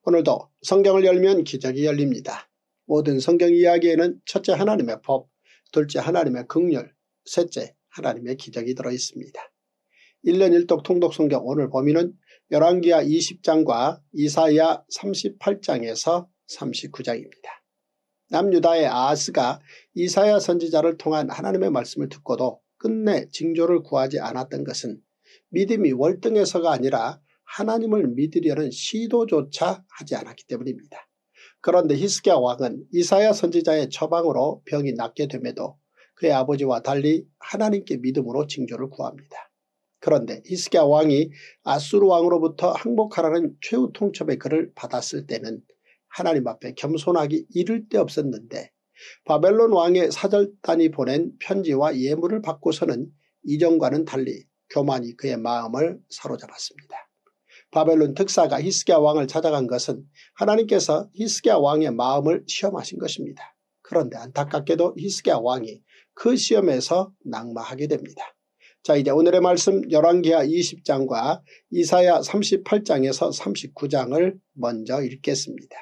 오늘도 성경을 열면 기적이 열립니다. 모든 성경 이야기에는 첫째 하나님의 법, 둘째 하나님의 긍휼, 셋째 하나님의 기적이 들어있습니다. 1년 1독 통독 성경 오늘 범위는 열왕기하 20장과 이사야 38장에서 39장입니다. 남유다의 아하스가 이사야 선지자를 통한 하나님의 말씀을 듣고도 끝내 징조를 구하지 않았던 것은 믿음이 월등해서가 아니라 하나님을 믿으려는 시도조차 하지 않았기 때문입니다. 그런데 히스기야 왕은 이사야 선지자의 처방으로 병이 낫게 됨에도 그의 아버지와 달리 하나님께 믿음으로 징조를 구합니다. 그런데 히스기야 왕이 아수르 왕으로부터 항복하라는 최후 통첩의 글을 받았을 때는 하나님 앞에 겸손하기 이를 데 없었는데 바벨론 왕의 사절단이 보낸 편지와 예물을 받고서는 이전과는 달리 교만이 그의 마음을 사로잡았습니다. 바벨론 특사가 히스기야 왕을 찾아간 것은 하나님께서 히스기야 왕의 마음을 시험하신 것입니다. 그런데 안타깝게도 히스기야 왕이 그 시험에서 낙마하게 됩니다. 자, 이제 오늘의 말씀 열왕기하 20장과 이사야 38장에서 39장을 먼저 읽겠습니다.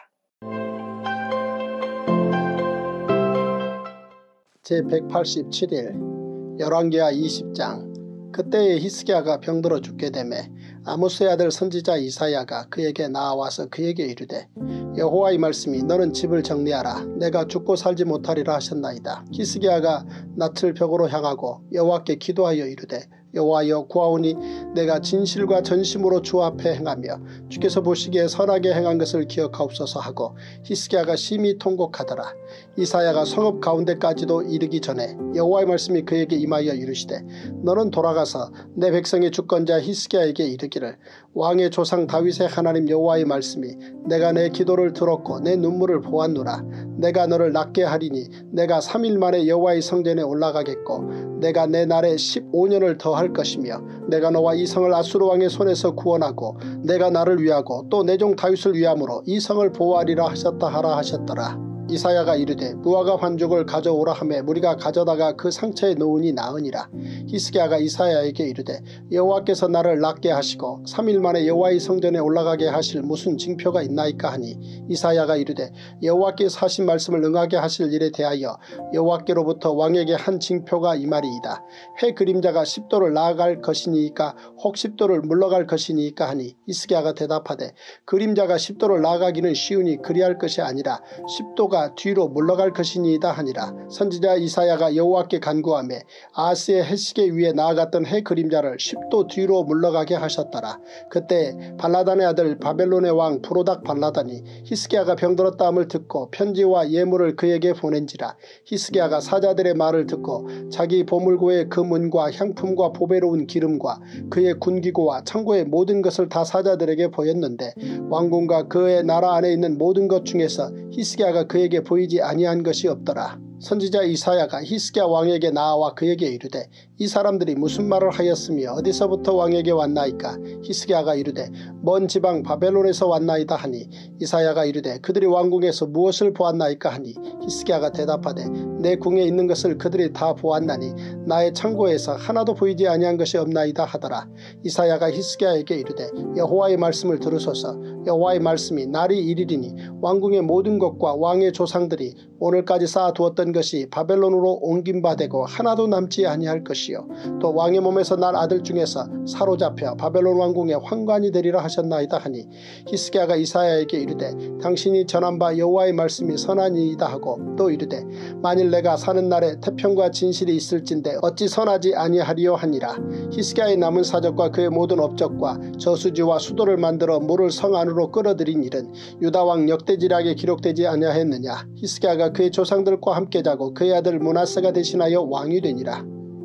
제187일 열왕기하 20장. 그때에 히스기야가 병들어 죽게 되매 아모스의 아들 선지자 이사야가 그에게 나아와서 그에게 이르되 여호와의 말씀이 너는 집을 정리하라. 내가 죽고 살지 못하리라 하셨나이다. 히스기야가 낯을 벽으로 향하고 여호와께 기도하여 이르되 여호와여 구하오니 내가 진실과 전심으로 주 앞에 행하며 주께서 보시기에 선하게 행한 것을 기억하옵소서 하고 히스기야가 심히 통곡하더라. 이사야가 성읍 가운데까지도 이르기 전에 여호와의 말씀이 그에게 임하여 이르시되 너는 돌아가서 내 백성의 주권자 히스기야에게 이르기를 왕의 조상 다윗의 하나님 여호와의 말씀이 내가 내 기도를 들었고 내 눈물을 보았노라. 내가 너를 낫게 하리니 내가 3일 만에 여호와의 성전에 올라가겠고 내가 내 날에 15년을 더할 것이며 내가 너와 이 성을 아수르 왕의 손에서 구원하고 내가 나를 위하고 또 내 종 다윗을 위함으로 이 성을 보호하리라 하셨다 하라 하셨더라. 이사야가 이르되 무화과 반죽을 가져오라 하매 무리가 가져다가 그 상처에 놓으니 나으니라. 히스기야가 이사야에게 이르되 여호와께서 나를 낫게 하시고 3일 만에 여호와의 성전에 올라가게 하실 무슨 징표가 있나이까 하니 이사야가 이르되 여호와께서 하신 말씀을 응하게 하실 일에 대하여 여호와께로부터 왕에게 한 징표가 이 말이이다. 해 그림자가 10도를 나아갈 것이니까 혹 10도를 물러갈 것이니까 하니 히스기야가 대답하되 그림자가 10도를 나아가기는 쉬우니 그리할 것이 아니라 10도가 뒤로 물러갈 것이니이다 하니라. 선지자 이사야가 여호와께 간구하며 아하스의 해시계 위에 나아갔던 해 그림자를 10도 뒤로 물러가게 하셨더라. 그때 발라단의 아들 바벨론의 왕 브로닥 발라단이 히스기야가 병들었다함을 듣고 편지와 예물을 그에게 보낸지라. 히스기야가 사자들의 말을 듣고 자기 보물고의 금은과 향품과 보배로운 기름과 그의 군기고와 창고의 모든 것을 다 사자들에게 보였는데 왕궁과 그의 나라 안에 있는 모든 것 중에서 히스기야가 그에게 보이지 아니한 것이 없더라. 선지자 이사야가 히스기야 왕에게 나아와 그에게 이르되 이 사람들이 무슨 말을 하였으며 어디서부터 왕에게 왔나이까. 히스기야가 이르되 먼 지방 바벨론에서 왔나이다 하니 이사야가 이르되 그들이 왕궁에서 무엇을 보았나이까 하니 히스기야가 대답하되 내 궁에 있는 것을 그들이 다 보았나니 나의 창고에서 하나도 보이지 아니한 것이 없나이다 하더라. 이사야가 히스기야에게 이르되 여호와의 말씀을 들으소서. 여호와의 말씀이 날이 이르리니 왕궁의 모든 것과 왕의 조상들이 오늘까지 쌓아두었던 것이 바벨론으로 옮긴 바 되고 하나도 남지 아니할 것이요 또 왕의 몸에서 날 아들 중에서 사로잡혀 바벨론 왕궁의 환관이 되리라 하셨나이다 하니 히스기야가 이사야에게 이르되 당신이 전한 바 여호와의 말씀이 선하니이다 하고 또 이르되 만일 내가 사는 날에 태평과 진실이 있을진데 어찌 선하지 아니하리요 하니라. 히스기야의 남은 사적과 그의 모든 업적과 저수지와 수도를 만들어 물을 성 안으로 끌어들인 일은 유다왕 역대지략에 기록되지 아니하였느냐. 히스기야가 그의 조상들과 함께 자고 그의 아들 므낫세가 대신하여 왕이 되니라.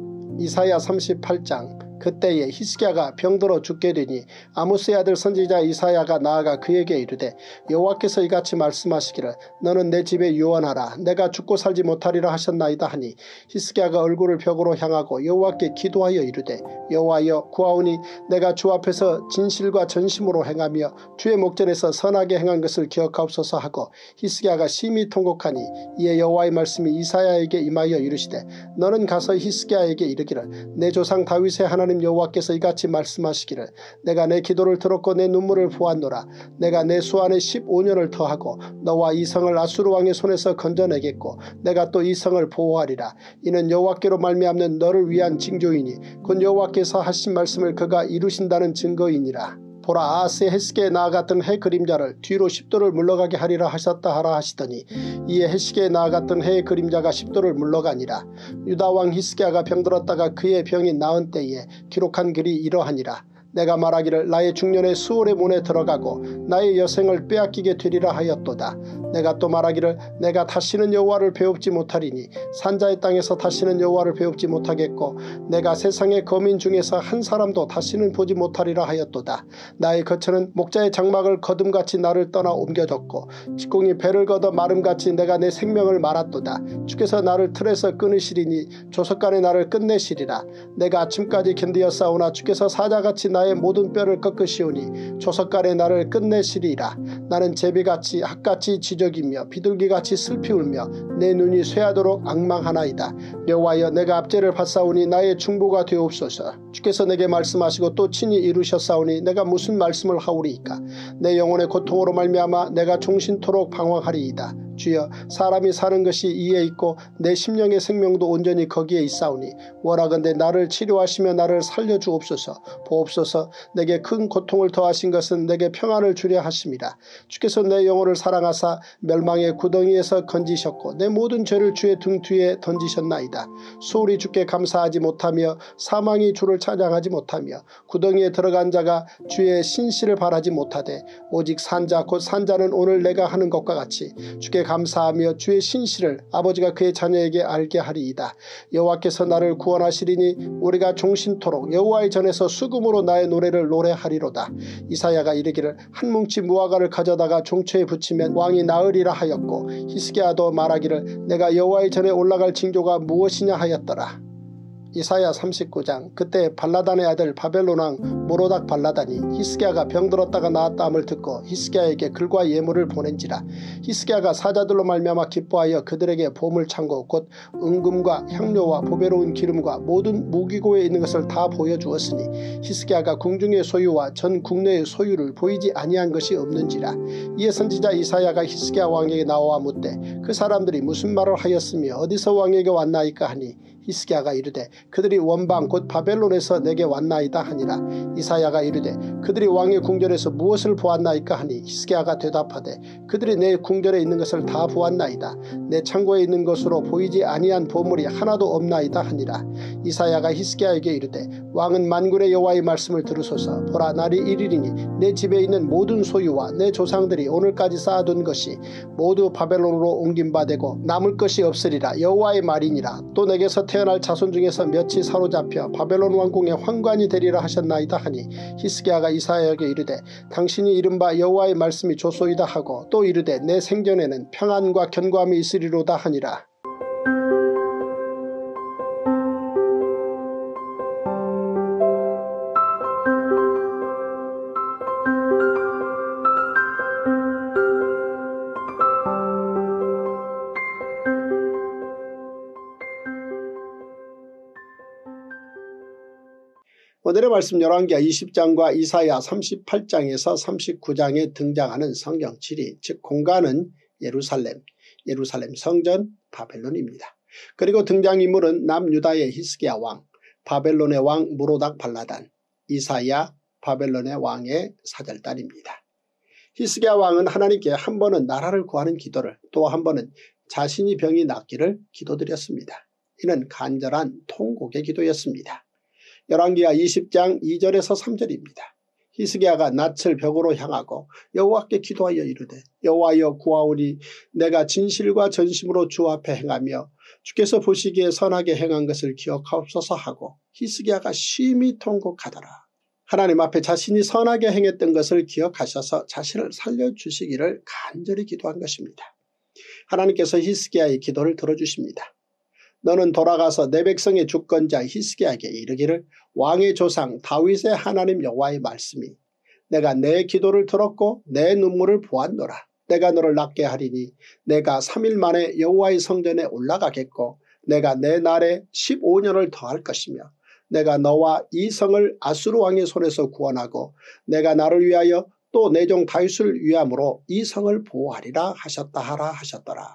이사야 38장. 그때에 히스기야가 병들어 죽게 되니 아모스의 아들 선지자 이사야가 나아가 그에게 이르되 여호와께서 이같이 말씀하시기를 너는 내 집에 유언하라. 내가 죽고 살지 못하리라 하셨나이다 하니 히스기야가 얼굴을 벽으로 향하고 여호와께 기도하여 이르되 여호와여 구하오니 내가 주 앞에서 진실과 전심으로 행하며 주의 목전에서 선하게 행한 것을 기억하옵소서 하고 히스기야가 심히 통곡하니 이에 여호와의 말씀이 이사야에게 임하여 이르시되 너는 가서 히스기야에게 이르기를 내 조상 다윗의 하나님 하나님 여호와께서 이같이 말씀하시기를 내가 내 기도를 들었고 내 눈물을 보았노라. 내가 내 수 안에 15년을 더하고 너와 이 성을 아수르 왕의 손에서 건져내겠고 내가 또 이 성을 보호하리라. 이는 여호와께로 말미암는 너를 위한 징조이니 곧 여호와께서 하신 말씀을 그가 이루신다는 증거이니라. 보라 아하스의 헬스게에 나아갔던 해 그림자를 뒤로 10도를 물러가게 하리라 하셨다 하라 하시더니 이에 헬스게에 나아갔던 해의 그림자가 10도를 물러가니라. 유다왕 히스기야가 병들었다가 그의 병이 나은 때에 기록한 글이 이러하니라. 내가 말하기를 나의 중년에 수월의 문에 들어가고 나의 여생을 빼앗기게 되리라 하였도다. 내가 또 말하기를 내가 다시는 여호와를 배웁지 못하리니 산자의 땅에서 다시는 여호와를 배웁지 못하겠고 내가 세상의 거민 중에서 한 사람도 다시는 보지 못하리라 하였도다. 나의 거처는 목자의 장막을 거둠같이 나를 떠나 옮겨졌고 직공이 배를 걷어 마름같이 내가 내 생명을 말았도다. 주께서 나를 틀에서 끊으시리니 조석간에 나를 끝내시리라. 내가 아침까지 견디었사오나 주께서 사자같이 나의 모든 뼈를 꺾으시오니 조석간에 나를 끝내시리라. 나는 제비같이 학같이 지적이며 비둘기같이 슬피 울며 내 눈이 쇠하도록 앙망하나이다. 여호와여 내가 압제를 받사오니 나의 중보가 되옵소서. 주께서 내게 말씀하시고 또 친히 이루셨사오니 내가 무슨 말씀을 하오리이까. 내 영혼의 고통으로 말미암아 내가 종신토록 방황하리이다. 주여 사람이 사는 것이 이에 있고 내 심령의 생명도 온전히 거기에 있사오니 원하건대 나를 치료하시며 나를 살려주옵소서. 보옵소서. 내게 큰 고통을 더하신 것은 내게 평안을 주려 하심이라. 주께서 내 영혼을 사랑하사 멸망의 구덩이에서 건지셨고 내 모든 죄를 주의 등 뒤에 던지셨나이다. 소홀히 주께 감사하지 못하며 사망이 주를 찬양하지 못하며 구덩이에 들어간 자가 주의 신실을 바라지 못하되 오직 산자 곧 산자는 오늘 내가 하는 것과 같이 주께 감사하며 주의 신실을 아버지가 그의 자녀에게 알게 하리이다. 여호와께서 나를 구원하시리니 우리가 종신토록 여호와의 전에서 수금으로 나의 노래를 노래하리로다. 이사야가 이르기를 한 뭉치 무화과를 가져다가 종초에 붙이면 왕이 나으리라 하였고 히스기야도 말하기를 내가 여호와의 전에 올라갈 징조가 무엇이냐 하였더라. 이사야 39장. 그때 발라단의 아들 바벨론왕 모로닥 발라단이 히스기야가 병들었다가 나았다 함을 듣고 히스기야에게 글과 예물을 보낸지라. 히스기야가 사자들로 말미암아 기뻐하여 그들에게 보물창고 곧 은금과 향료와 보배로운 기름과 모든 무기고에 있는 것을 다 보여주었으니 히스기야가 궁중의 소유와 전 국내의 소유를 보이지 아니한 것이 없는지라. 이에 선지자 이사야가 히스기야 왕에게 나와 묻되 그 사람들이 무슨 말을 하였으며 어디서 왕에게 왔나이까 하니 히스기야가 이르되 그들이 원방 곧 바벨론에서 내게 왔나이다 하니라. 이사야가 이르되 그들이 왕의 궁전에서 무엇을 보았나이까 하니 히스기야가 대답하되 그들이 내 궁전에 있는 것을 다 보았나이다. 내 창고에 있는 것으로 보이지 아니한 보물이 하나도 없나이다 하니라. 이사야가 히스기야에게 이르되 왕은 만군의 여호와의 말씀을 들으소서. 보라 날이 이르리니 내 집에 있는 모든 소유와 내 조상들이 오늘까지 쌓아둔 것이 모두 바벨론으로 옮긴 바 되고 남을 것이 없으리라. 여호와의 말이니라. 또 내게서 태어날 자손 중에서 몇이 사로잡혀 바벨론 왕궁의 환관이 되리라 하셨나이다 하니 히스기야가 이사야에게 이르되 당신이 이른바 여호와의 말씀이 좋소이다 하고 또 이르되 내 생전에는 평안과 견고함이 있으리로다 하니라. 오늘의 말씀 열왕기하 20장과 이사야 38장에서 39장에 등장하는 성경 지리 즉 공간은 예루살렘 성전 바벨론입니다. 그리고 등장인물은 남유다의 히스기야 왕, 바벨론의 왕 모로닥 발라단, 이사야 바벨론의 왕의 사절단입니다. 히스기야 왕은 하나님께 한 번은 나라를 구하는 기도를 또 한 번은 자신이 병이 낫기를 기도드렸습니다. 이는 간절한 통곡의 기도였습니다. 열왕기하 20장 2절에서 3절입니다. 히스기야가 낯을 벽으로 향하고 여호와께 기도하여 이르되 여호와여 구하오니 내가 진실과 전심으로 주 앞에 행하며 주께서 보시기에 선하게 행한 것을 기억하옵소서 하고 히스기야가 심히 통곡하더라. 하나님 앞에 자신이 선하게 행했던 것을 기억하셔서 자신을 살려주시기를 간절히 기도한 것입니다. 하나님께서 히스기야의 기도를 들어주십니다. 너는 돌아가서 내 백성의 주권자 히스기야에게 이르기를 왕의 조상 다윗의 하나님 여호와의 말씀이 내가 내 기도를 들었고 내 눈물을 보았노라. 내가 너를 낫게 하리니 내가 3일 만에 여호와의 성전에 올라가겠고 내가 내 날에 15년을 더할 것이며 내가 너와 이 성을 아수르 왕의 손에서 구원하고 내가 나를 위하여 또 내 종 다윗을 위함으로 이 성을 보호하리라 하셨다 하라 하셨더라.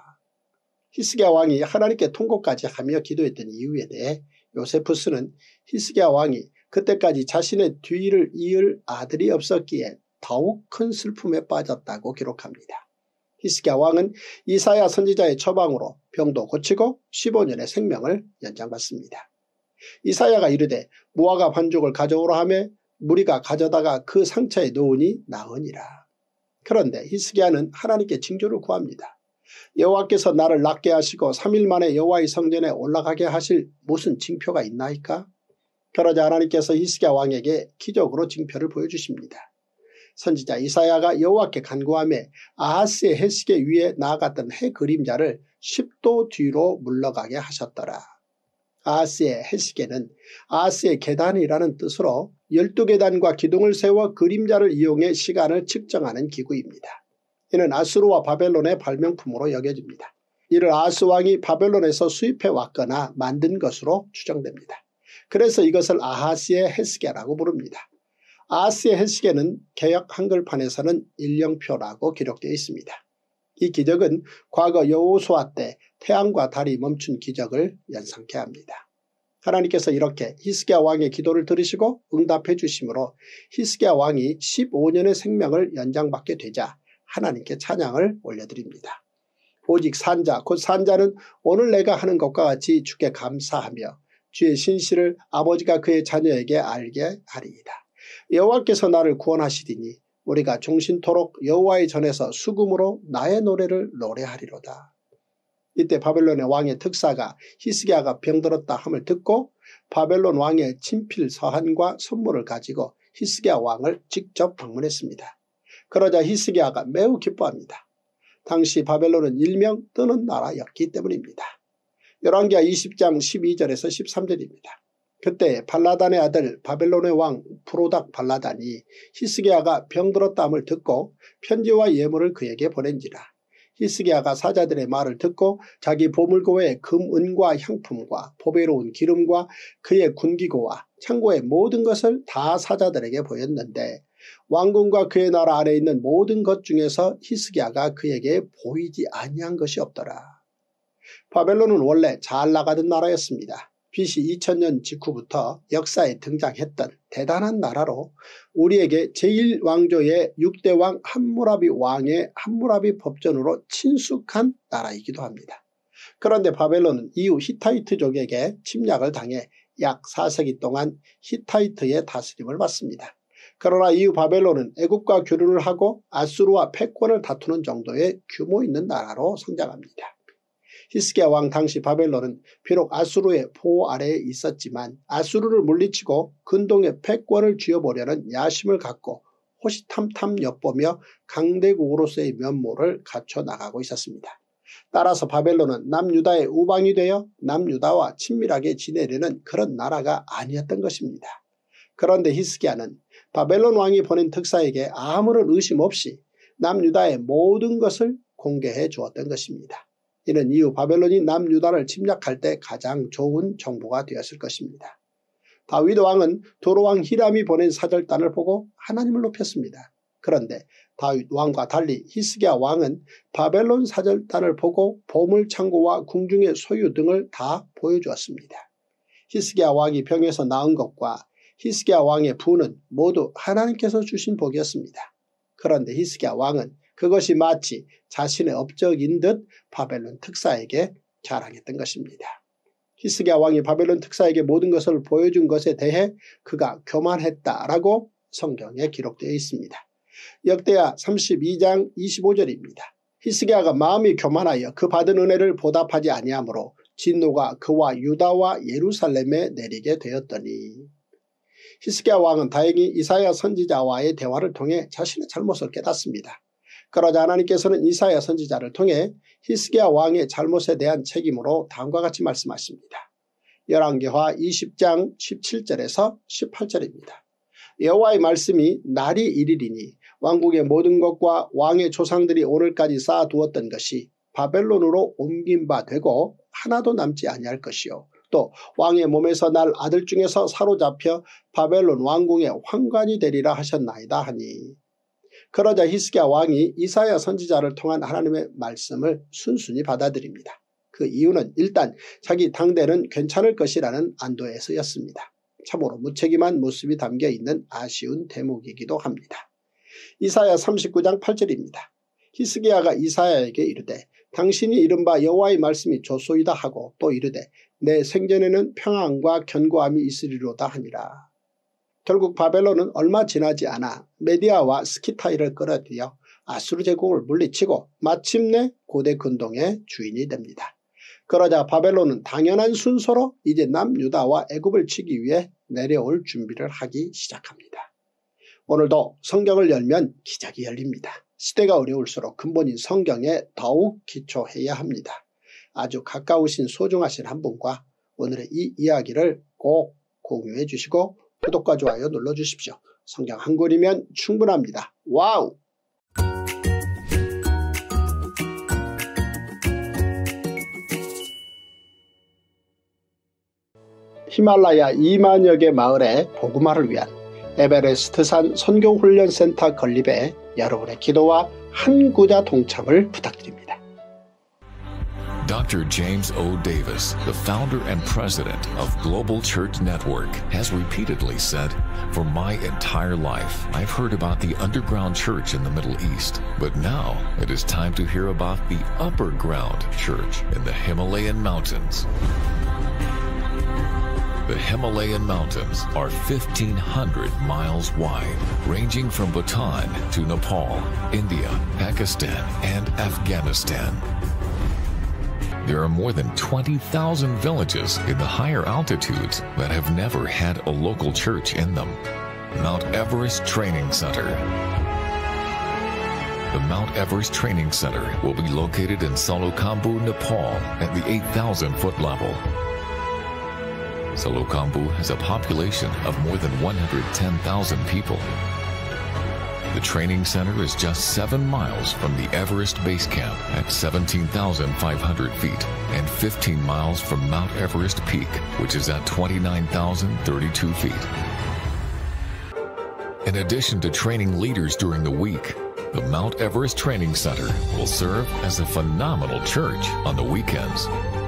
히스기야 왕이 하나님께 통곡까지 하며 기도했던 이유에 대해 요세푸스는 히스기야 왕이 그때까지 자신의 뒤를 이을 아들이 없었기에 더욱 큰 슬픔에 빠졌다고 기록합니다. 히스기야 왕은 이사야 선지자의 처방으로 병도 고치고 15년의 생명을 연장받습니다. 이사야가 이르되 무화과 반죽을 가져오라 하며 무리가 가져다가 그 상처에 놓으니 나으니라. 그런데 히스기야는 하나님께 징조를 구합니다. 여호와께서 나를 낫게 하시고 3일 만에 여호와의 성전에 올라가게 하실 무슨 징표가 있나이까? 그러자 하나님께서 히스기야 왕에게 기적으로 징표를 보여주십니다. 선지자 이사야가 여호와께 간구하며 아하스의 해시계 위에 나아갔던 해 그림자를 10도 뒤로 물러가게 하셨더라. 아하스의 해시계는 아하스의 계단이라는 뜻으로 12계단과 기둥을 세워 그림자를 이용해 시간을 측정하는 기구입니다. 이는 아수르와 바벨론의 발명품으로 여겨집니다. 이를 아하스 왕이 바벨론에서 수입해 왔거나 만든 것으로 추정됩니다. 그래서 이것을 아하스의 해시계라고 부릅니다. 아하스의 해시계는 개역 한글판에서는 일령표라고 기록되어 있습니다. 이 기적은 과거 여호수아 때 태양과 달이 멈춘 기적을 연상케 합니다. 하나님께서 이렇게 히스기야 왕의 기도를 들으시고 응답해 주심으로 히스기야 왕이 15년의 생명을 연장받게 되자 하나님께 찬양을 올려드립니다. 오직 산자 곧 산자는 오늘 내가 하는 것과 같이 주께 감사하며 주의 신실을 아버지가 그의 자녀에게 알게 하리이다. 여호와께서 나를 구원하시리니 우리가 종신토록 여호와의 전에서 수금으로 나의 노래를 노래하리로다. 이때 바벨론의 왕의 특사가 히스기야가 병들었다 함을 듣고 바벨론 왕의 친필 서한과 선물을 가지고 히스기야 왕을 직접 방문했습니다. 그러자 히스기야가 매우 기뻐합니다. 당시 바벨론은 일명 뜨는 나라였기 때문입니다. 열왕기하 20장 12절에서 13절입니다. 그때 발라단의 아들 바벨론의 왕 브로닥 발라단이 히스기야가 병들었다함을 듣고 편지와 예물을 그에게 보낸지라. 히스기야가 사자들의 말을 듣고 자기 보물고에 금, 은과 향품과 보배로운 기름과 그의 군기고와 창고의 모든 것을 다 사자들에게 보였는데 왕궁과 그의 나라 안에 있는 모든 것 중에서 히스기야가 그에게 보이지 아니한 것이 없더라. 바벨론은 원래 잘 나가던 나라였습니다. BC 2000년 직후부터 역사에 등장했던 대단한 나라로 우리에게 제1왕조의 6대왕 함무라비 왕의 함무라비 법전으로 친숙한 나라이기도 합니다. 그런데 바벨론은 이후 히타이트족에게 침략을 당해 약 4세기 동안 히타이트의 다스림을 받습니다. 그러나 이후 바벨론은 애굽과 교류를 하고 아수르와 패권을 다투는 정도의 규모 있는 나라로 성장합니다. 히스기야 왕 당시 바벨론은 비록 아수르의 보호 아래에 있었지만 아수르를 물리치고 근동의 패권을 쥐어보려는 야심을 갖고 호시탐탐 엿보며 강대국으로서의 면모를 갖춰나가고 있었습니다. 따라서 바벨론은 남유다의 우방이 되어 남유다와 친밀하게 지내려는 그런 나라가 아니었던 것입니다. 그런데 히스기야는 바벨론 왕이 보낸 특사에게 아무런 의심 없이 남유다의 모든 것을 공개해 주었던 것입니다. 이는 이후 바벨론이 남유다를 침략할 때 가장 좋은 정보가 되었을 것입니다. 다윗 왕은 도로왕 히람이 보낸 사절단을 보고 하나님을 높였습니다. 그런데 다윗 왕과 달리 히스기야 왕은 바벨론 사절단을 보고 보물창고와 궁중의 소유 등을 다 보여주었습니다. 히스기야 왕이 병에서 나은 것과 히스기야 왕의 부는 모두 하나님께서 주신 복이었습니다. 그런데 히스기야 왕은 그것이 마치 자신의 업적인 듯 바벨론 특사에게 자랑했던 것입니다. 히스기야 왕이 바벨론 특사에게 모든 것을 보여준 것에 대해 그가 교만했다라고 성경에 기록되어 있습니다. 역대하 32장 25절입니다. 히스기야가 마음이 교만하여 그 받은 은혜를 보답하지 아니하므로 진노가 그와 유다와 예루살렘에 내리게 되었더니. 히스기야 왕은 다행히 이사야 선지자와의 대화를 통해 자신의 잘못을 깨닫습니다. 그러자 하나님께서는 이사야 선지자를 통해 히스기야 왕의 잘못에 대한 책임으로 다음과 같이 말씀하십니다. 열왕기하 20장 17절에서 18절입니다. 여호와의 말씀이 날이 이르리니 왕국의 모든 것과 왕의 조상들이 오늘까지 쌓아두었던 것이 바벨론으로 옮긴 바 되고 하나도 남지 아니할 것이요 또 왕의 몸에서 날 아들 중에서 사로잡혀 바벨론 왕궁의 환관이 되리라 하셨나이다 하니 그러자 히스기야 왕이 이사야 선지자를 통한 하나님의 말씀을 순순히 받아들입니다. 그 이유는 일단 자기 당대는 괜찮을 것이라는 안도에서였습니다. 참으로 무책임한 모습이 담겨있는 아쉬운 대목이기도 합니다. 이사야 39장 8절입니다. 히스기야가 이사야에게 이르되 당신이 이른바 여호와의 말씀이 좋소이다 하고 또 이르되 내 생전에는 평안과 견고함이 있으리로다 하니라. 결국 바벨론은 얼마 지나지 않아 메디아와 스키타이를 끌어들여 아수르 제국을 물리치고 마침내 고대 근동의 주인이 됩니다. 그러자 바벨론은 당연한 순서로 이제 남유다와 애굽을 치기 위해 내려올 준비를 하기 시작합니다. 오늘도 성경을 열면 기적이 열립니다. 시대가 어려울수록 근본인 성경에 더욱 기초해야 합니다. 아주 가까우신 소중하신 한 분과 오늘의 이 이야기를 꼭 공유해 주시고 구독과 좋아요 눌러주십시오. 성경 한 권이면 충분합니다. 와우! 히말라야 2만여 개 마을의 복음화를 위한 에베레스트산 선교훈련센터 건립에 여러분의 기도와 한 구자 동참을 부탁드립니다. Dr. James O. Davis, the founder and president of Global Church Network, has repeatedly said, "For my entire life, I've heard about the underground church in the Middle East, but now it is time to hear about the upper ground church in the Himalayan mountains." The Himalayan mountains are 1,500 miles wide, ranging from Bhutan to Nepal, India, Pakistan, and Afghanistan. There are more than 20,000 villages in the higher altitudes that have never had a local church in them. Mount Everest Training Center. The Mount Everest Training Center will be located in Solukhambhu, Nepal at the 8,000-foot level. Solukhambhu has a population of more than 110,000 people. The training center is just 7 miles from the Everest Base Camp at 17,500 feet and 15 miles from Mount Everest Peak, which is at 29,032 feet. In addition to training leaders during the week, the Mount Everest Training Center will serve as a phenomenal church on the weekends.